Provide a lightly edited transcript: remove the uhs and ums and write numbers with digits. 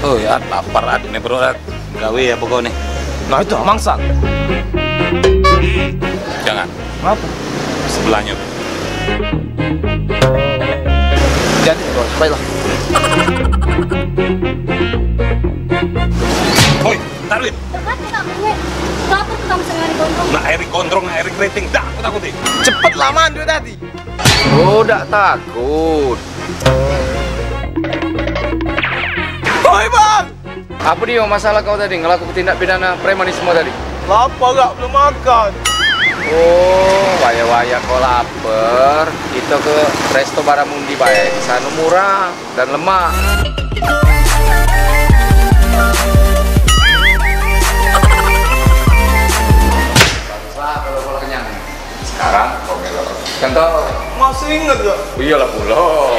Oh ya, lapar nih bro. Gawe ya pokoknya. Nah itu mangsa. Jangan. Kenapa? Sebelahnya. Jadi bro, baiklah. Hoi, Tarwin. Cepat kita gue. Lapar tuh kamu sering gondrong. Nah, air gondrong, air keriting. Dah, aku takutin. Cepet lamaan duit tadi. Oh, tidak takut. Hoi bang. Apa dia masalah kau tadi ngelakukan tindak pidana premanisme tadi? Lapar gak belum makan. Oh, waya-waya kau lapar. Kita ke Resto Baramundi baik. Di sana murah dan lemak. Baguslah kalau kenyang. Sekarang kau melok. Kan tau? Masih inget gak? Iyalah pulau.